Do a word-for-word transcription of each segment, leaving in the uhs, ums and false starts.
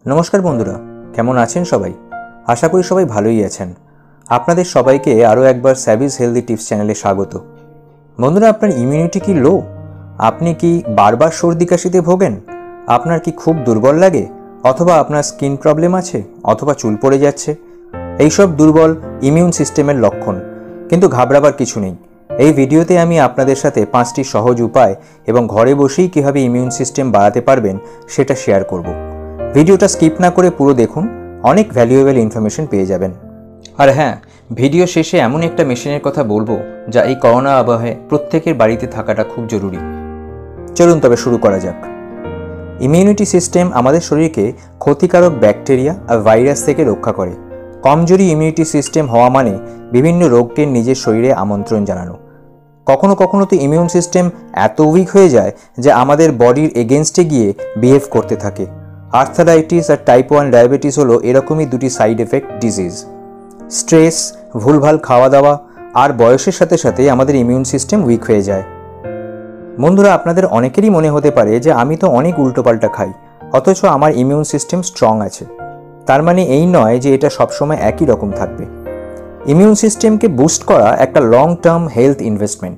নমস্কার বন্ধুরা, কেমন আছেন সবাই? আশা করি সবাই ভালোই আছেন। আপনাদের সবাইকে আরও একবার স্যাভিজ হেলদি টিপস চ্যানেলে স্বাগত। বন্ধুরা, আপনার ইমিউনিটি কি লো? আপনি কি বারবার সর্দি কাশিতে ভোগেন? আপনার কি খুব দুর্বল লাগে? অথবা আপনার স্কিন প্রবলেম আছে, অথবা চুল পড়ে যাচ্ছে? এইসব দুর্বল ইমিউন সিস্টেমের লক্ষণ, কিন্তু ঘাবড়াবার কিছু নেই। এই ভিডিওতে আমি আপনাদের সাথে পাঁচটি সহজ উপায় এবং ঘরে বসেই কীভাবে ইমিউন সিস্টেম বাড়াতে পারবেন সেটা শেয়ার করব। ভিডিওটা স্কিপ না করে পুরো দেখুন, অনেক ভ্যালুয়েবল ইনফরমেশন পেয়ে যাবেন। আর হ্যাঁ, ভিডিও শেষে এমন একটা মেশিনের কথা বলবো যা এই করোনা আবহে প্রত্যেকের বাড়িতে থাকাটা খুব জরুরি। চলুন তবে শুরু করা যাক। ইমিউনিটি সিস্টেম আমাদের শরীরকে ক্ষতিকারক ব্যাকটেরিয়া আর ভাইরাস থেকে রক্ষা করে। কমজোরি ইমিউনিটি সিস্টেম হওয়া মানে বিভিন্ন রোগকে নিজের শরীরে আমন্ত্রণ জানানো। কখনো কখনো তো ইমিউন সিস্টেম এত উইক হয়ে যায় যে আমাদের বডির এগেনস্টে গিয়ে বিহেভ করতে থাকে। আর্থারাইটিস আর টাইপ ওয়ান ডায়াবেটিস হলো এরকমই দুটি সাইড এফেক্ট ডিজিজ। স্ট্রেস, ভুলভাল খাওয়া দাওয়া আর বয়সের সাথে সাথে আমাদের ইমিউন সিস্টেম উইক হয়ে যায়। বন্ধুরা, আপনাদের অনেকেরই মনে হতে পারে যে আমি তো অনেক উল্টোপাল্টা খাই, অথচ আমার ইমিউন সিস্টেম স্ট্রং আছে। তার মানে এই নয় যে এটা সবসময় একই রকম থাকবে। ইমিউন সিস্টেমকে বুস্ট করা একটা লং টার্ম হেলথ ইনভেস্টমেন্ট।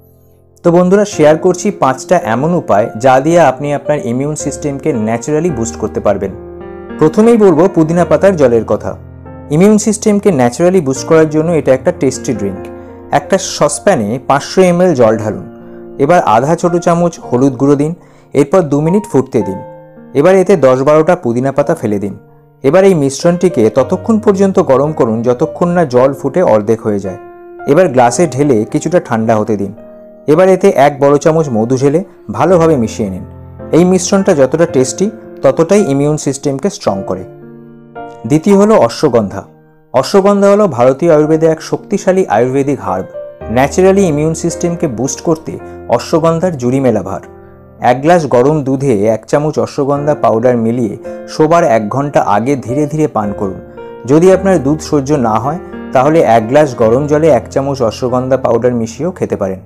তো বন্ধুরা, শেয়ার করছি পাঁচটা এমন উপায় যা দিয়ে আপনি আপনার ইমিউন সিস্টেমকে ন্যাচারালি বুস্ট করতে পারবেন। প্রথমেই বলবো পুদিনা পাতার জলের কথা। ইমিউন সিস্টেমকে ন্যাচারালি বুস্ট করার জন্য এটা একটা টেস্টি ড্রিঙ্ক। একটা সসপ্যানে পাঁচশো এমএল জল ঢালুন। এবার আধা ছোটো চামচ হলুদ গুঁড়ো দিন। এরপর দু মিনিট ফুটতে দিন। এবার এতে দশ বারোটা পুদিনা পাতা ফেলে দিন। এবার এই মিশ্রণটিকে ততক্ষণ পর্যন্ত গরম করুন যতক্ষণ না জল ফুটে অর্ধেক হয়ে যায়। এবার গ্লাসে ঢেলে কিছুটা ঠান্ডা হতে দিন। এবার এতে এক বড় চামচ মধু ঢেলে ভালোভাবে মিশিয়ে নিন। এই মিশ্রণটা যতটা টেস্টি ততটাই ইমিউন সিস্টেমকে স্ট্রং করে। দ্বিতীয় হলো অশ্বগন্ধা। অশ্বগন্ধা হলো ভারতীয় আয়ুর্বেদে এক শক্তিশালী আয়ুর্বেদিক হার্ব। ন্যাচারালি ইমিউন সিস্টেমকে বুস্ট করতে অশ্বগন্ধার জুড়ি মেলা ভার। এক গ্লাস গরম দুধে এক চামচ অশ্বগন্ধা পাউডার মিলিয়ে শোবার এক ঘন্টা আগে ধীরে ধীরে পান করুন। যদি আপনার দুধ সহ্য না হয় তাহলে এক গ্লাস গরম জলে এক চামচ অশ্বগন্ধা পাউডার মিশিয়েও খেতে পারেন।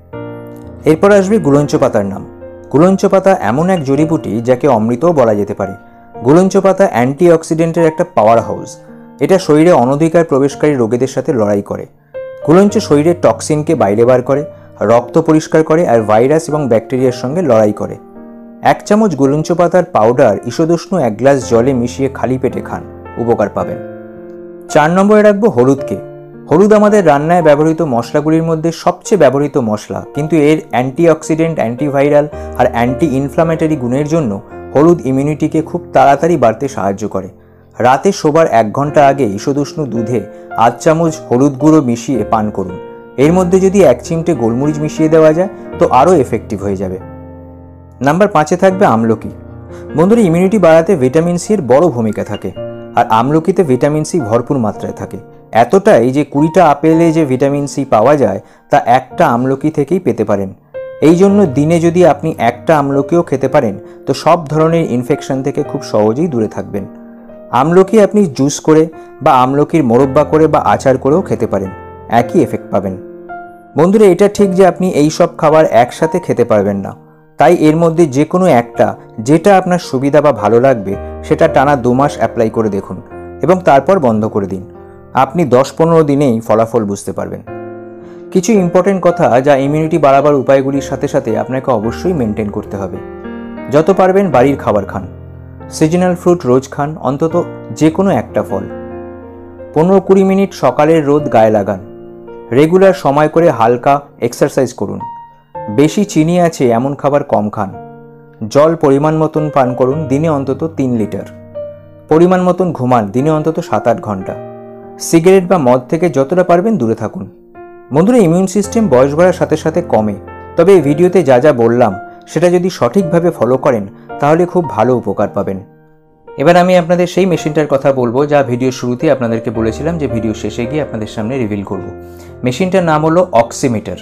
এরপর আসবে গুলঞ্চ পাতার নাম। গুলঞ্চ পাতা এমন এক জড়িবুটি যাকে অমৃতও বলা যেতে পারে। গুলঞ্চ পাতা অ্যান্টিঅক্সিডেন্টের একটা পাওয়ার হাউস। এটা শরীরে অনধিকার প্রবেশকারী রোগীদের সাথে লড়াই করে। গুলঞ্চ শরীরের টক্সিনকে বাইরে বার করে, রক্ত পরিষ্কার করে আর ভাইরাস এবং ব্যাকটেরিয়ার সঙ্গে লড়াই করে। এক চামচ গুলঞ্চ পাতার পাউডার ঈষদুষ্ণ এক গ্লাস জলে মিশিয়ে খালি পেটে খান, উপকার পাবেন। চার নম্বরে রাখবো হলুদকে। হলুদ আমাদের রান্নায় ব্যবহৃত মশলাগুলির মধ্যে সবচেয়ে ব্যবহৃত মশলা, কিন্তু এর অ্যান্টিঅক্সিডেন্ট, অ্যান্টিভাইরাল আর অ্যান্টি ইনফ্লামেটরি গুণের জন্য হলুদ ইমিউনিটিকে খুব তাড়াতাড়ি বাড়তে সাহায্য করে। রাতে শোবার এক ঘন্টা আগে ঈষদুষ্ণ দুধে আধ চামচ হলুদ গুঁড়ো মিশিয়ে পান করুন। এর মধ্যে যদি এক চিমটে গোলমরিচ মিশিয়ে দেওয়া যায় তো আরও এফেক্টিভ হয়ে যাবে। নাম্বার পাঁচে থাকবে আমলকি। বন্ধুরা, ইমিউনিটি বাড়াতে ভিটামিন সি এর বড় ভূমিকা থাকে, আর আমলকিতে ভিটামিন সি ভরপুর মাত্রায় থাকে। এতটাই যে কুড়িটা আপেলে যে ভিটামিন সি পাওয়া যায় তা একটা আমলকি থেকেই পেতে পারেন। এই জন্য দিনে যদি আপনি একটা আমলকিও খেতে পারেন তো সব ধরনের ইনফেকশন থেকে খুব সহজেই দূরে থাকবেন। আমলকি আপনি জুস করে বা আমলকির মোরব্বা করে বা আচার করেও খেতে পারেন, একই এফেক্ট পাবেন। বন্ধুরা, এটা ঠিক যে আপনি এই সব খাবার একসাথে খেতে পারবেন না, তাই এর মধ্যে যে কোনো একটা যেটা আপনার সুবিধা বা ভালো লাগবে সেটা টানা দু মাস অ্যাপ্লাই করে দেখুন এবং তারপর বন্ধ করে দিন। আপনি দশ পনেরো দিনেই ফলাফল বুঝতে পারবেন। কিছু ইম্পর্টেন্ট কথা যা ইমিউনিটি বাড়াবার উপায়গুলির সাথে সাথে আপনাকে অবশ্যই মেনটেন করতে হবে। যত পারবেন বাড়ির খাবার খান। সিজনাল ফ্রুট রোজ খান, অন্তত যে কোনো একটা ফল। পনেরো কুড়ি মিনিট সকালের রোদ গায়ে লাগান। রেগুলার সময় করে হালকা এক্সারসাইজ করুন। বেশি চিনি আছে এমন খাবার কম খান। জল পরিমাণ মতন পান করুন, দিনে অন্তত তিন লিটার। পরিমাণ মতন ঘুমান, দিনে অন্তত সাত আট ঘন্টা। সিগারেট বা মদ থেকে যতটা পারবেন দূরে থাকুন। বন্ধুরা, ইমিউন সিস্টেম বয়স বাড়ার সাথে সাথে কমে, তবে এই ভিডিওতে যা যা বললাম সেটা যদি সঠিকভাবে ফলো করেন তাহলে খুব ভালো উপকার পাবেন। এবার আমি আপনাদের সেই মেশিনটার কথা বলবো যা ভিডিও শুরুতে আপনাদেরকে বলেছিলাম যে ভিডিও শেষে গিয়ে আপনাদের সামনে রিভিল করব। মেশিনটার নাম হলো অক্সিমিটার।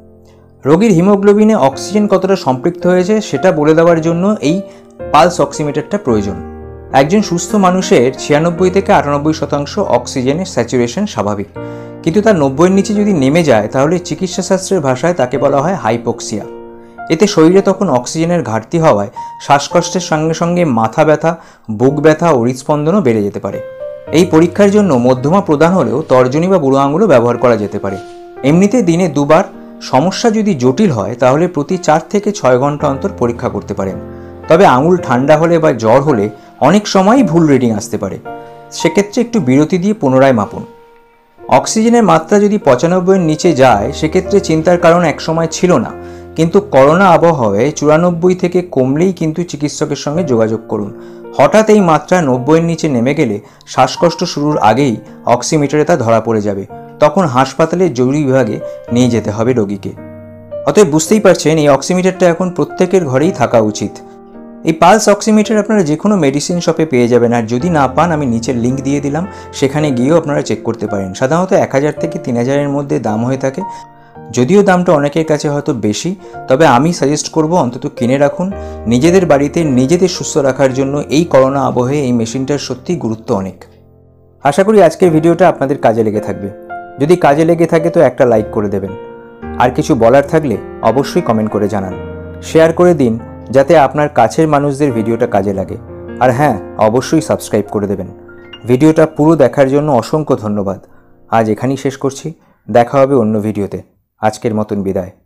রোগীর হিমোগ্লোবিনে অক্সিজেন কতটা সম্পৃক্ত হয়েছে সেটা বলে দেওয়ার জন্য এই পালস অক্সিমিটারটা প্রয়োজন। একজন সুস্থ মানুষের ছিয়ানব্বই থেকে আটানব্বই শতাংশ অক্সিজেনের স্যাচুরেশন স্বাভাবিক, কিন্তু তার নব্বইয়ের নিচে যদি নেমে যায় তাহলে চিকিৎসাশাস্ত্রের ভাষায় তাকে বলা হয় হাইপোক্সিয়া। এতে শরীরে তখন অক্সিজেনের ঘাটতি হওয়ায় শ্বাসকষ্টের সঙ্গে সঙ্গে মাথা ব্যথা, বুক ব্যথা ও হৃদস্পন্দনও বেড়ে যেতে পারে। এই পরীক্ষার জন্য মধ্যমা প্রদান হলেও তর্জনী বা বুড়ো আঙুলও ব্যবহার করা যেতে পারে। এমনিতে দিনে দুবার, সমস্যা যদি জটিল হয় তাহলে প্রতি চার থেকে ছয় ঘন্টা অন্তর পরীক্ষা করতে পারেন। তবে আঙুল ঠান্ডা হলে বা জ্বর হলে অনেক সময়ই ভুল রিডিং আসতে পারে, সেক্ষেত্রে একটু বিরতি দিয়ে পুনরায় মাপুন। অক্সিজেনের মাত্রা যদি পঁচানব্বইয়ের নিচে যায় সেক্ষেত্রে চিন্তার কারণ একসময় ছিল না, কিন্তু করোনা আবহাওয়ায় চুরানব্বই থেকে কমলেই কিন্তু চিকিৎসকের সঙ্গে যোগাযোগ করুন। হঠাৎ এই মাত্রা নব্বইয়ের নিচে নেমে গেলে শ্বাসকষ্ট শুরুর আগেই অক্সিমিটারে তা ধরা পড়ে যাবে, তখন হাসপাতালের জরুরি বিভাগে নিয়ে যেতে হবে রোগীকে। অতএব বুঝতেই পারছেন এই অক্সিমিটারটা এখন প্রত্যেকের ঘরেই থাকা উচিত। এই পালস অক্সিমিটার আপনারা যে কোনো মেডিসিন শপে পেয়ে যাবেন, আর যদি না পান আমি নিচের লিঙ্ক দিয়ে দিলাম, সেখানে গিয়েও আপনারা চেক করতে পারেন। সাধারণত এক হাজার থেকে তিন হাজারের মধ্যে দাম হয়ে থাকে, যদিও দামটা অনেকের কাছে হয়তো বেশি, তবে আমি সাজেস্ট করব অন্তত কিনে রাখুন। নিজেদের বাড়িতে নিজেদের সুস্থ রাখার জন্য এই করোনা আবহে এই মেশিনটার সত্যিই গুরুত্ব অনেক। আশা করি আজকের ভিডিওটা আপনাদের কাজে লেগে থাকবে। যদি কাজে লেগে থাকে তো একটা লাইক করে দেবেন, আর কিছু বলার থাকলে অবশ্যই কমেন্ট করে জানান। শেয়ার করে দিন যাতে আপনার কাছের মানুষদের ভিডিওটা কাজে লাগে। আর হ্যাঁ, অবশ্যই সাবস্ক্রাইব করে দেবেন। ভিডিওটা পুরো দেখার জন্য অসংখ্য ধন্যবাদ। আজ এখানেই শেষ করছি, দেখা হবে অন্য ভিডিওতে। আজকের মতন বিদায়।